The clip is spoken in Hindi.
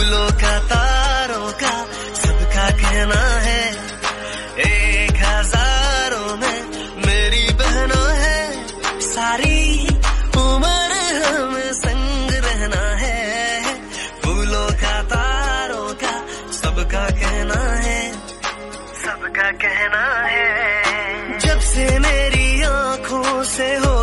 फूलों का तारों का सबका कहना है, 1000 में मेरी बहना है, सारी उम्र हम संग रहना है। फूलों का तारों का सबका कहना है, सबका कहना है। जब से मेरी आंखों से हो